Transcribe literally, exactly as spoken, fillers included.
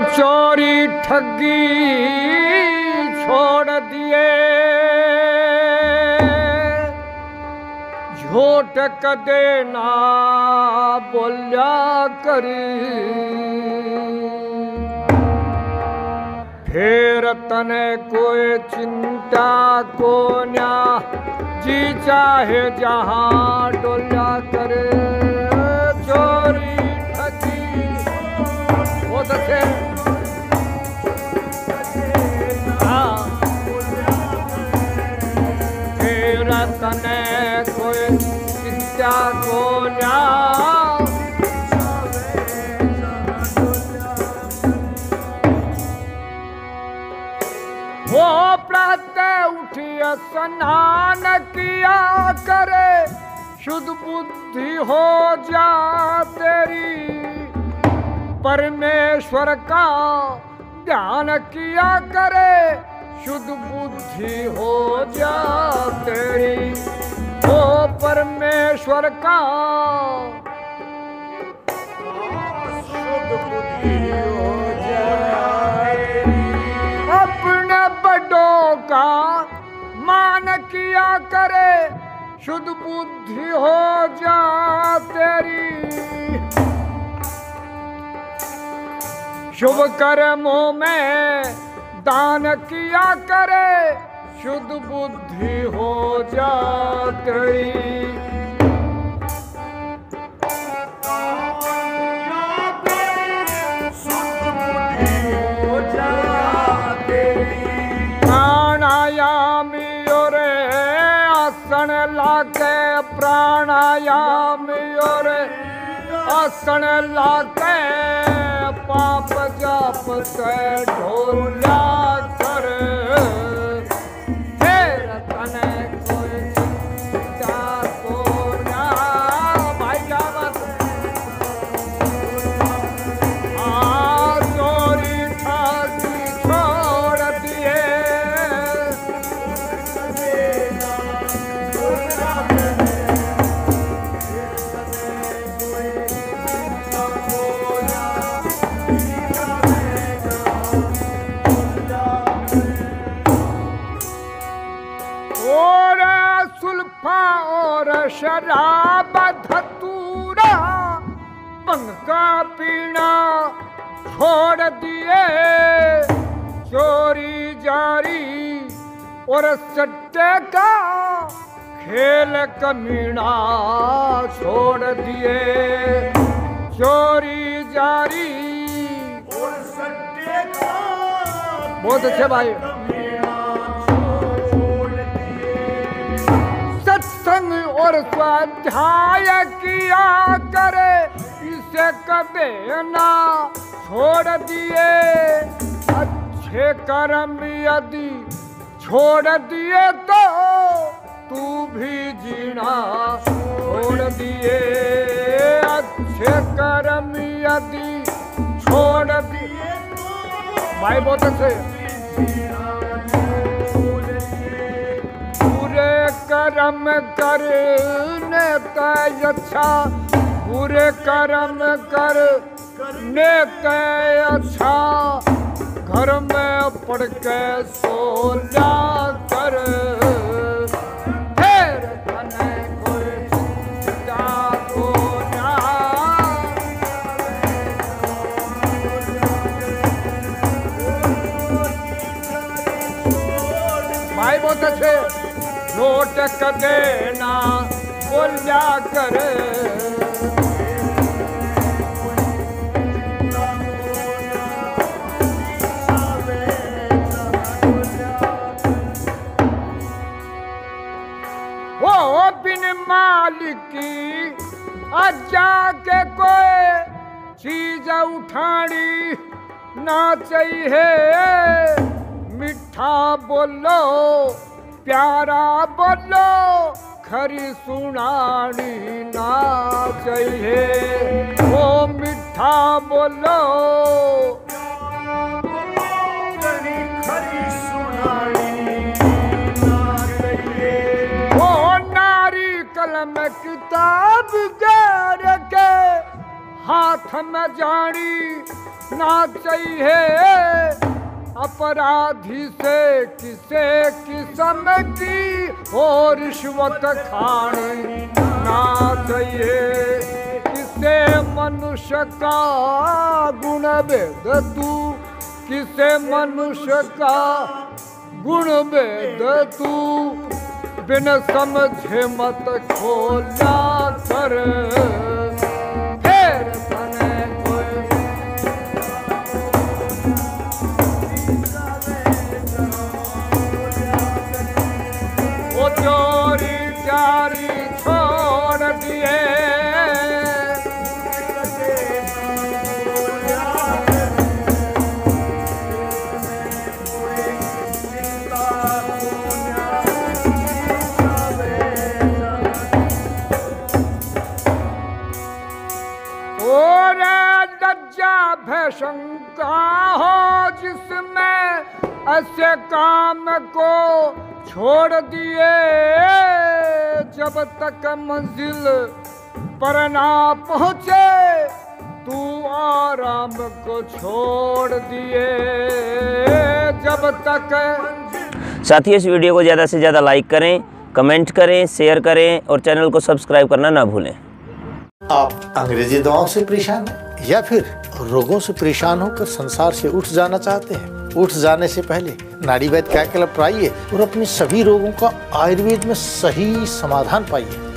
चोरी ठगी छोड़ दिए, झूठ कदे ना बोल्या करी, फिर तने कोई चिंता को न्या, जी चाहे जहां डोल्या करे। चोरी ठगी बहुत अच्छे, हाँ फिर तने कोई चिंता को न्या, वो प्रातः उठिया स्नान किया करे, शुद्ध बुद्धि हो जा तेरी, परमेश्वर का ध्यान किया करे, शुद्ध बुद्धि हो जा तेरी, वो परमेश्वर का शुद्ध बुद्धि हो बड़ों का मान किया करे, शुद्ध बुद्धि हो जा तेरी, शुभ कर्मों में दान किया करे, शुद्ध बुद्धि हो जा तेरी, प्राणायामी और आसन लाके, प्राणायामी और आसन लाके, पाप जाप से ढोल्या कर, फिर तने कोई चिंता को ना। भाई क्या बात हाँ, चोरी ठाकी छोड़ दिए, और शराब धतूरा भंग का पीना छोड़ दिए, चोरी जारी और सट्टे का खेल कमीना छोड़ दिए, चोरी जारी और सट्टे का। बहुत अच्छे भाई, सत्संग और स्वाध्याय किया करे, इसे कदे ना छोड़ दिए, अच्छे कर्म यदि छोड़ दिए तो तू भी जीना छोड़ दिए, अच्छे कर्म यदि छोड़ दिए तो भाई बहुत अच्छे, कर्म करने का अच्छा, बुरे कर्म करने का अच्छा, घर में पड़ के सो जा कर, फिर तने कोई चिंता को ना। भाई बहुत अच्छे, झूठ कदे ना बोल्या कर, वो बिन मालिक की आज्ञा के कोई चीज उठानी ना चाहिए, मिठा बोलो प्यारा बोलो, खरी सुनानी ना चाहिए, वो मिठा बोलो खरी सुनानी ना चाहिए, वो नारी कलम किताब के रखे, हाथ में जानी ना चाहिए अपराधी से किसे किस्म की हो रिश्वत खानी, ना चाहिए किसे मनुष्य का गुण भेद तू, किसे मनुष्य का गुण भेद तू, बिन समझे मत खोला कर फिर तने कोई। वो चोरी चारी छोड़ दिए, शंका हो जिसमें ऐसे काम को छोड़ दिए, जब तक मंजिल पर ना पहुँचे तू आराम को छोड़ दिए, जब तक। साथियों, इस वीडियो को ज़्यादा से ज़्यादा लाइक करें, कमेंट करें, शेयर करें और चैनल को सब्सक्राइब करना ना भूलें। आप अंग्रेजी दवाओं से परेशान हैं या फिर रोगों से परेशान होकर संसार से उठ जाना चाहते हैं? उठ जाने से पहले नाड़ी वैद्य क्या क्लब आइए और अपने सभी रोगों का आयुर्वेद में सही समाधान पाइए।